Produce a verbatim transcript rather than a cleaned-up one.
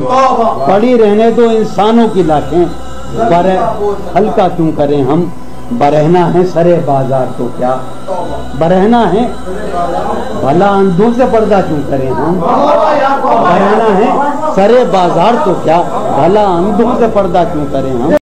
पड़ी रहने दो इंसानों की लाशें, बर हल्का क्यों करें हम। बरहना है सरे बाजार तो क्या, बरहना है भला अंधों से पर्दा क्यों करें हम। बरहना है सरे बाजार तो क्या, भला अंधों से पर्दा क्यों करें हम।